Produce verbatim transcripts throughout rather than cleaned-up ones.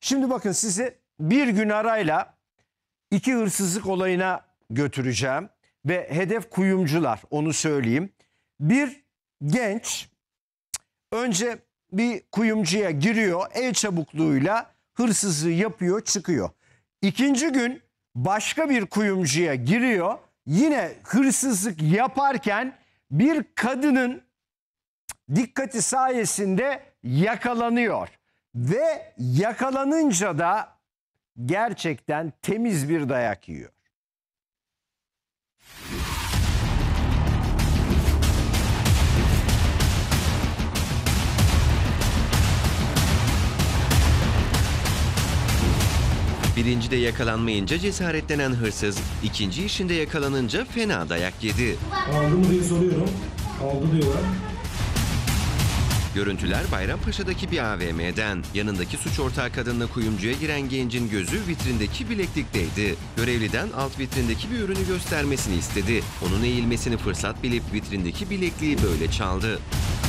Şimdi bakın sizi bir gün arayla iki hırsızlık olayına götüreceğim. Ve hedef kuyumcular, onu söyleyeyim. Bir genç önce bir kuyumcuya giriyor, el çabukluğuyla hırsızlığı yapıyor, çıkıyor. İkinci gün başka bir kuyumcuya giriyor, yine hırsızlık yaparken bir kadının dikkati sayesinde yakalanıyor. Ve yakalanınca da gerçekten temiz bir dayak yiyor. Birincide yakalanmayınca cesaretlenen hırsız, ikinci işinde yakalanınca fena dayak yedi. Aldı mı diye soruyorum. Aldı diyorlar. Görüntüler Bayrampaşa'daki bir A V M'den. Yanındaki suç ortağı kadınla kuyumcuya giren gencin gözü vitrindeki bileklikteydi. Görevliden alt vitrindeki bir ürünü göstermesini istedi. Onun eğilmesini fırsat bilip vitrindeki bilekliği böyle çaldı.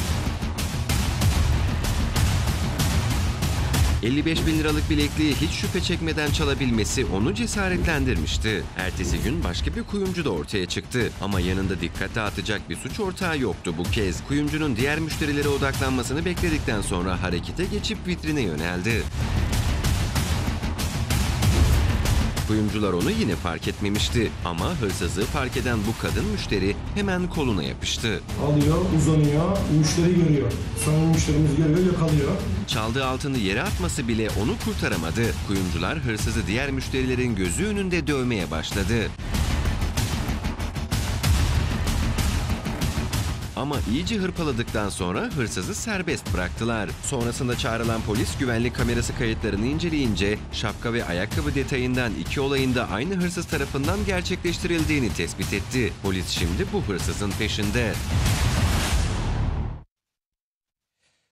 elli beş bin liralık bilekliği hiç şüphe çekmeden çalabilmesi onu cesaretlendirmişti. Ertesi gün başka bir kuyumcu da ortaya çıktı. Ama yanında dikkat dağıtacak bir suç ortağı yoktu bu kez. Kuyumcunun diğer müşterilere odaklanmasını bekledikten sonra harekete geçip vitrine yöneldi. Kuyumcular onu yine fark etmemişti. Ama hırsızı fark eden bu kadın müşteri hemen koluna yapıştı. Alıyor, uzanıyor, müşteri görüyor. Sonra müşterimiz görüyor, yakalıyor. Çaldığı altını yere atması bile onu kurtaramadı. Kuyumcular hırsızı diğer müşterilerin gözü önünde dövmeye başladı. Ama iyice hırpaladıktan sonra hırsızı serbest bıraktılar. Sonrasında çağrılan polis güvenlik kamerası kayıtlarını inceleyince şapka ve ayakkabı detayından iki olayın da aynı hırsız tarafından gerçekleştirildiğini tespit etti. Polis şimdi bu hırsızın peşinde.